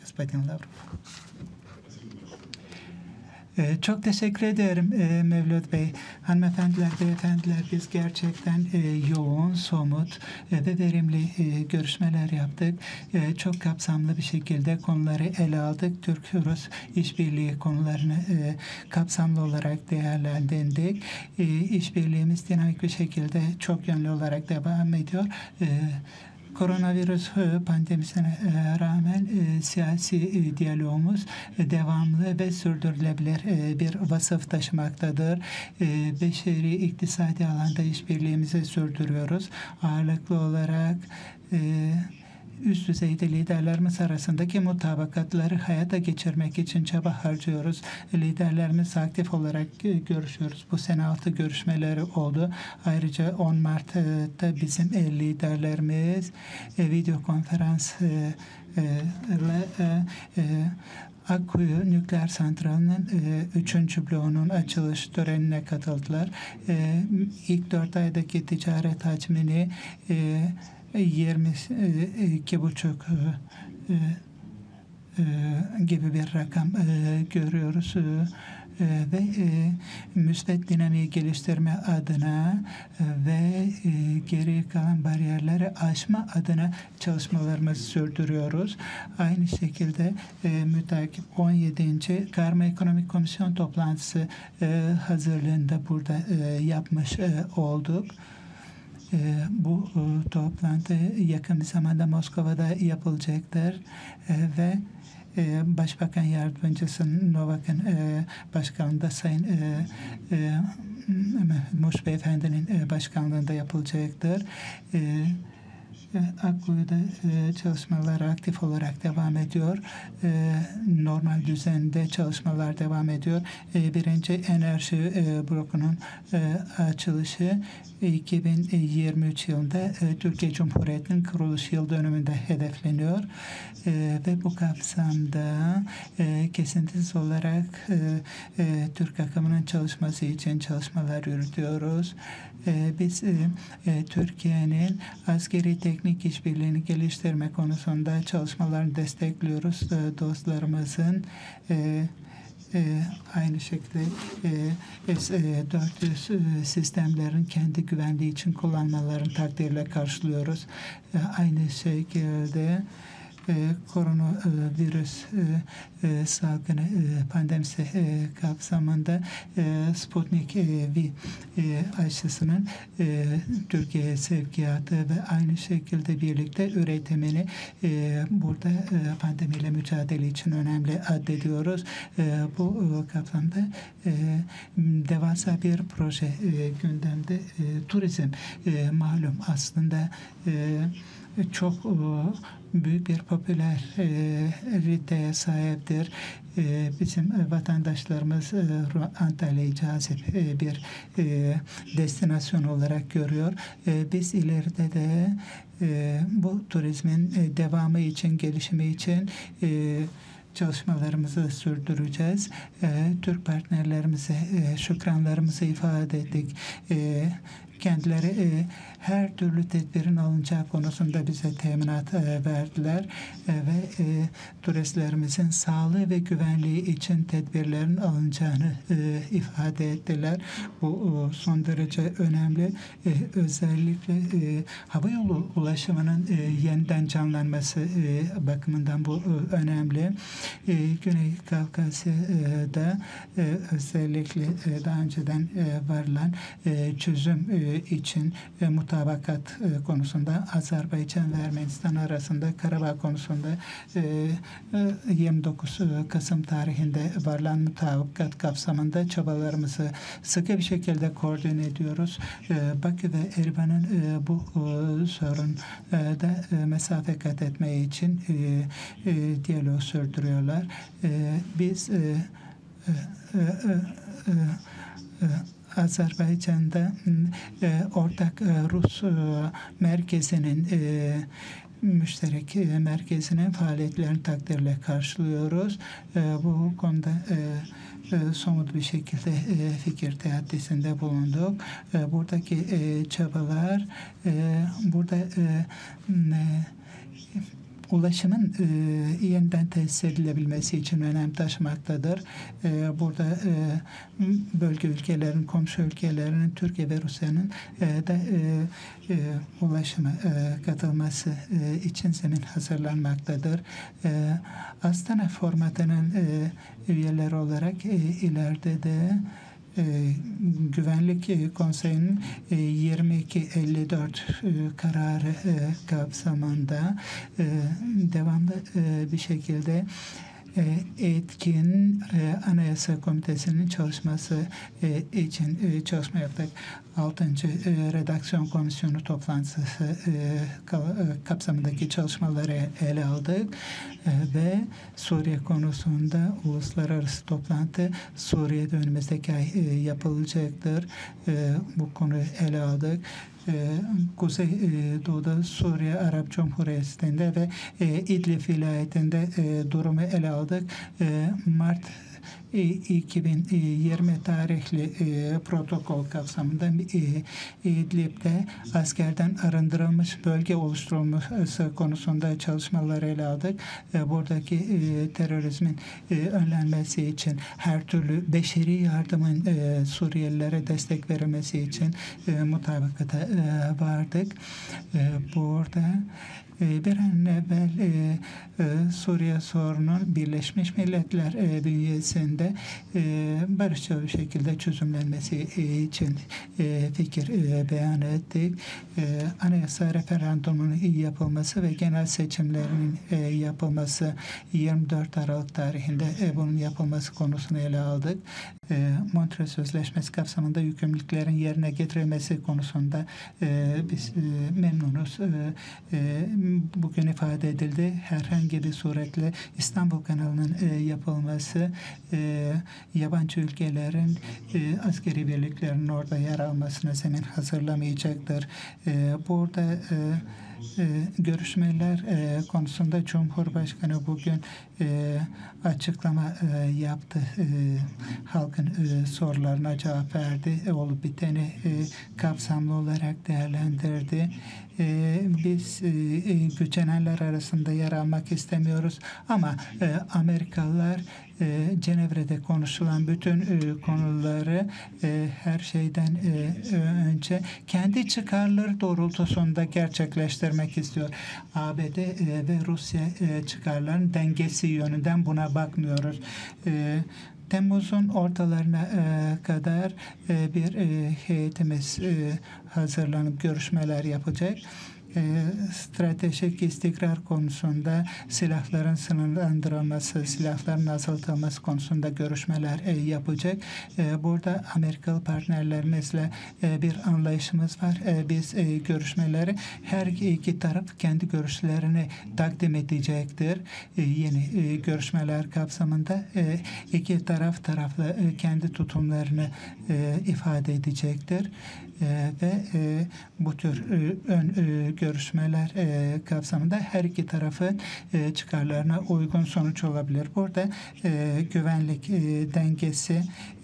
господин Лавров. Çok teşekkür ederim Mevlüt Bey. Hanımefendiler, beyefendiler, biz gerçekten yoğun, somut ve verimli görüşmeler yaptık. Çok kapsamlı bir şekilde konuları ele aldık. Türk-Rus işbirliği konularını kapsamlı olarak değerlendirdik. İşbirliğimiz dinamik bir şekilde çok yönlü olarak devam ediyor. Koronavirüs pandemisine rağmen siyasi diyalogumuz devamlı ve sürdürülebilir bir vasıf taşımaktadır. Beşeri iktisadi alanda işbirliğimizi sürdürüyoruz. Ağırlıklı olarak üst düzeyde liderlerimiz arasındaki mutabakatları hayata geçirmek için çaba harcıyoruz. Liderlerimiz aktif olarak görüşüyoruz. Bu sene 6 görüşmeleri oldu. Ayrıca 10 Mart'ta bizim liderlerimiz video konferans Akkuyu Nükleer Santrali'nin 3. bloğunun açılış törenine katıldılar. İlk 4 aydaki ticaret hacmini 22,5 gibi bir rakam görüyoruz ve müsbet dinamiği geliştirme adına ve geri kalan bariyerleri aşma adına çalışmalarımızı sürdürüyoruz. Aynı şekilde mütakip 17. Karma Ekonomik Komisyon toplantısı hazırlığında burada yapmış olduk. Bu toplantı yakın bir zamanda Moskova'da yapılacaktır ve Başbakan Yardımcısı Novak'ın başkanlığında Sayın Muş Beyefendi'nin başkanlığında yapılacaktır. Akkuyu'da çalışmalar aktif olarak devam ediyor. Normal düzende çalışmalar devam ediyor. Birinci enerji blokunun açılışı 2023 yılında Türkiye Cumhuriyeti'nin kuruluş yıl dönümünde hedefleniyor. Ve bu kapsamda kesintisiz olarak Türk akımının çalışması için çalışmalar yürütüyoruz. Biz Türkiye'nin askeri teknik işbirliğini geliştirme konusunda çalışmalarını destekliyoruz. Dostlarımızın aynı şekilde S-400 sistemlerin kendi güvenliği için kullanmalarını takdirle karşılıyoruz. Aynı şekilde koronavirüs salgını pandemisi kapsamında Sputnik V aşısının Türkiye'ye sevkiyatı ve aynı şekilde birlikte üretimini burada pandemiyle mücadele için önemli addediyoruz. Bu kapsamda devasa bir proje gündemde. Turizm malum aslında çok büyük bir popülariteye sahiptir. Bizim vatandaşlarımız Antalya'yı cazip bir destinasyon olarak görüyor. Biz ileride de bu turizmin devamı için, gelişimi için çalışmalarımızı sürdüreceğiz. Türk partnerlerimize şükranlarımızı ifade ettik. Kendileri her türlü tedbirin alınacağı konusunda bize teminat verdiler ve turistlerimizin sağlığı ve güvenliği için tedbirlerin alınacağını ifade ettiler. Bu son derece önemli. Özellikle havayolu ulaşımının yeniden canlanması bakımından bu önemli. Güney Kafkasya'da özellikle daha önceden varılan çözüm için mutabakat konusunda Azerbaycan ve Ermenistan arasında Karabağ konusunda 29 Kasım tarihinde varılan mutabakat kapsamında çabalarımızı sıkı bir şekilde koordine ediyoruz. Bakü ve Erivan'ın bu sorunda mesafe kat etmeye için diyalog sürdürüyorlar. Biz Azerbaycan'da ortak Rus merkezinin müşterek merkezinin faaliyetlerini takdirle karşılıyoruz. Bu konuda somut bir şekilde fikir teatisinde bulunduk. Buradaki çabalar burada ulaşımın yeniden tesis edilebilmesi için önem taşımaktadır. Burada bölge ülkelerin, komşu ülkelerinin, Türkiye ve Rusya'nın da ulaşıma katılması için zemin hazırlanmaktadır. Astana formatının üyeleri olarak ileride de Güvenlik Konseyi'nin 2254 kararı kapsamında devamlı bir şekilde etkin Anayasa Komitesi'nin çalışması için çalışma yaptık. 6. Redaksiyon Komisyonu toplantısı kapsamındaki çalışmaları ele aldık ve Suriye konusunda uluslararası toplantı Suriye'de önümüzdeki ay yapılacaktır. Bu konuyu ele aldık. Kuzey Doğu'da Suriye Arap Cumhuriyeti'nde ve İdlib vilayetinde durumu ele aldık. Mart 2020 tarihli protokol kapsamında İdlib'de askerden arındırılmış bölge oluşturulması konusunda çalışmaları ele aldık. Buradaki terörizmin önlenmesi için her türlü beşeri yardımın Suriyelilere destek verilmesi için mutabakata vardık. Burada bir an evvel Suriye sorunun Birleşmiş Milletler bünyesinde barışçıl bir şekilde çözümlenmesi için fikir beyan ettik. Anayasa referandumunun yapılması ve genel seçimlerinin yapılması 24 Aralık tarihinde bunun yapılması konusunu ele aldık. Montreux Sözleşmesi kapsamında yükümlülüklerin yerine getirilmesi konusunda biz memnunuz. Bugün ifade edildi. Herhangi bir suretle İstanbul kanalının yapılması yabancı ülkelerin askeri birliklerinin orada yer almasına zemin hazırlamayacaktır. Burada görüşmeler konusunda Cumhurbaşkanı bugün açıklama yaptı. Halkın sorularına cevap verdi. Olup biteni kapsamlı olarak değerlendirdi. Biz gücenenler arasında yer almak istemiyoruz ama Amerikalılar Cenevre'de konuşulan bütün konuları her şeyden önce kendi çıkarları doğrultusunda gerçekleştirmek istiyor. ABD ve Rusya çıkarlarının dengesi yönünden buna bakmıyoruz. Temmuz'un ortalarına kadar bir heyetimiz hazırlanıp görüşmeler yapacak. Stratejik istikrar konusunda silahların sınırlandırılması, silahların azaltılması konusunda görüşmeler yapacak. Burada Amerikalı partnerlerimizle bir anlayışımız var. Biz görüşmeleri her iki taraf kendi görüşlerini takdim edecektir. Yeni görüşmeler kapsamında iki taraflı kendi tutumlarını ifade edecektir. Ve bu tür ön görüşmeler kapsamında her iki tarafın çıkarlarına uygun sonuç olabilir. Burada güvenlik dengesi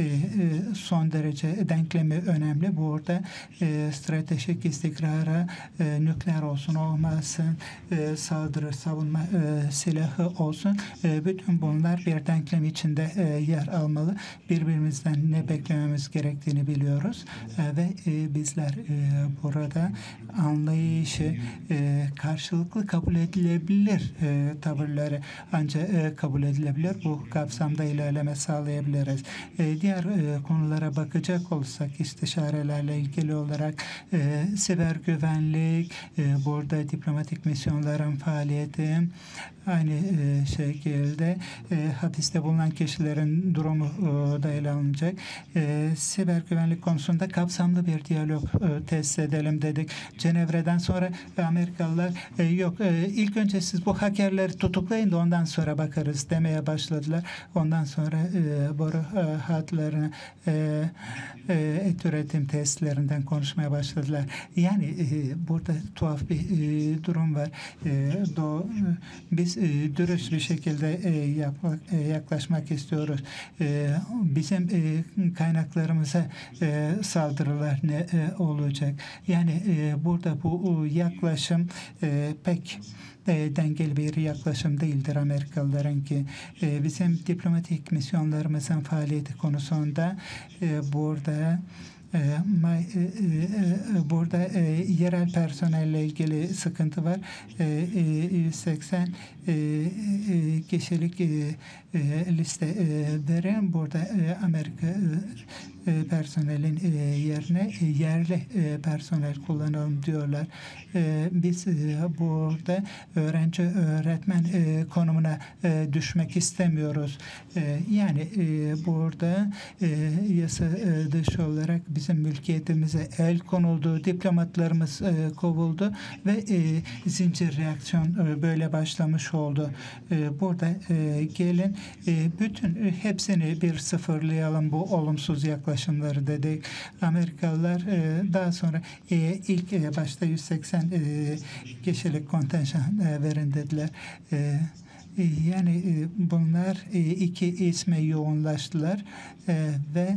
son derece denklemi önemli. Burada stratejik istikrara nükleer olsun olmasın, saldırı savunma silahı olsun. Bütün bunlar bir denklem içinde yer almalı. Birbirimizden ne beklememiz gerektiğini biliyoruz ve bizler burada anlayışı karşılıklı kabul edilebilir tavırları ancak kabul edilebilir. Bu kapsamda ilerleme sağlayabiliriz. Diğer konulara bakacak olursak istişarelerle ilgili olarak siber güvenlik, burada diplomatik misyonların faaliyeti, aynı şekilde hapiste bulunan kişilerin durumu da ele alınacak. Siber güvenlik konusunda kapsamlı bir diyalog tesis edelim dedik. Cenevre'den sonra Amerikalılar yok ilk önce siz bu hakerleri tutuklayın da ondan sonra bakarız demeye başladılar. Ondan sonra boru hatlarını et üretim tesislerinden konuşmaya başladılar. Yani burada tuhaf bir durum var. Biz dürüst bir şekilde yaklaşmak istiyoruz. Bizim kaynaklarımıza saldırılar ne olacak? Yani burada bu yaklaşım pek dengeli bir yaklaşım değildir Amerikalılarınki. Bizim diplomatik misyonlarımızın faaliyeti konusunda burada yerel personelle ilgili sıkıntı var. 180 kişilik listeleri burada Amerika personelin yerine yerli personel kullanalım diyorlar. Biz burada öğrenci öğretmen konumuna düşmek istemiyoruz. Yani burada yasa dışı olarak bizim mülkiyetimize el konuldu, diplomatlarımız kovuldu ve zincir reaksiyon böyle başlamış oldu. Burada gelin bütün hepsini bir sıfırlayalım bu olumsuz yaklaşımları dedik. Amerikalılar daha sonra ilk başta 180 kişilik kontenjan verin dediler. Yani bunlar iki isme yoğunlaştılar ve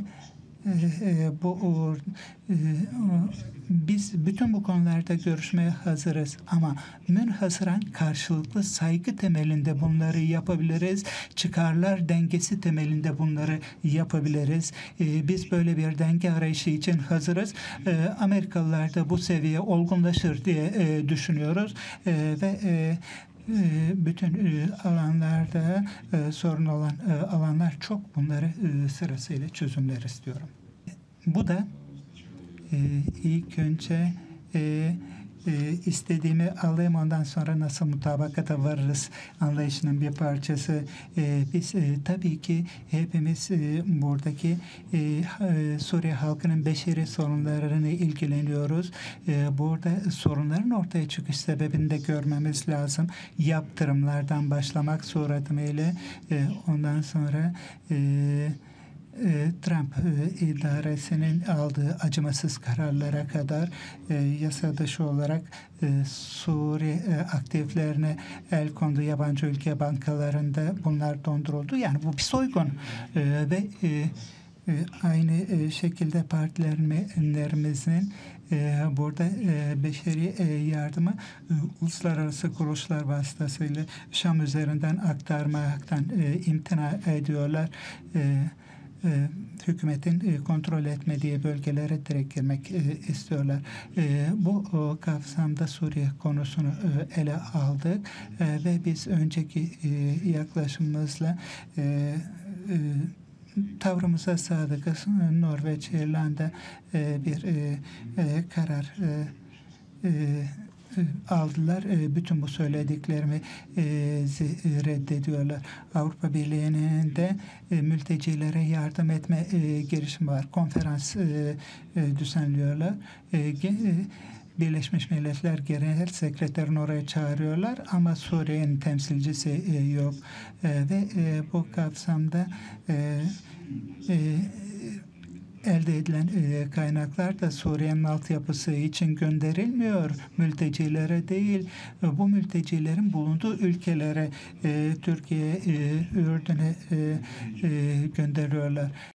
biz bütün bu konularda görüşmeye hazırız ama münhasıran karşılıklı saygı temelinde bunları yapabiliriz. Çıkarlar dengesi temelinde bunları yapabiliriz. Biz böyle bir denge arayışı için hazırız. Amerikalılar da bu seviye olgunlaşır diye düşünüyoruz ve bütün alanlarda sorun olan alanlar çok, bunları sırasıyla çözümler istiyorum. Bu da ilk önce istediğimi alayım, ondan sonra nasıl mutabakata varırız anlayışının bir parçası. Biz tabii ki hepimiz buradaki Suriye halkının beşeri sorunlarını ilgileniyoruz. Burada sorunların ortaya çıkış sebebini de görmemiz lazım. Yaptırımlardan başlamak suretmeyle ondan sonra Trump idaresinin aldığı acımasız kararlara kadar yasa dışı olarak Suriye aktiflerine el kondu, yabancı ülke bankalarında bunlar donduruldu. Yani bu bir soygun ve aynı şekilde partilerimizin burada beşeri yardımı uluslararası kuruluşlar vasıtasıyla Şam üzerinden aktarmaktan imtina ediyorlar. Hükümetin kontrol etmediği bölgelere direkt girmek istiyorlar. Bu kapsamda Suriye konusunu ele aldık ve biz önceki yaklaşımımızla tavrımıza sadıkız. Norveç, İrlanda bir karar aldılar. Bütün bu söylediklerimi reddediyorlar. Avrupa Birliği'nin de mültecilere yardım etme girişimi var. Konferans düzenliyorlar. Birleşmiş Milletler Genel Sekreterini oraya çağırıyorlar ama Suriye'nin temsilcisi yok. Ve bu kapsamda elde edilen kaynaklar da Suriye'nin altyapısı için gönderilmiyor. Mültecilere değil, bu mültecilerin bulunduğu ülkelere, Türkiye, Ürdün'e gönderiyorlar.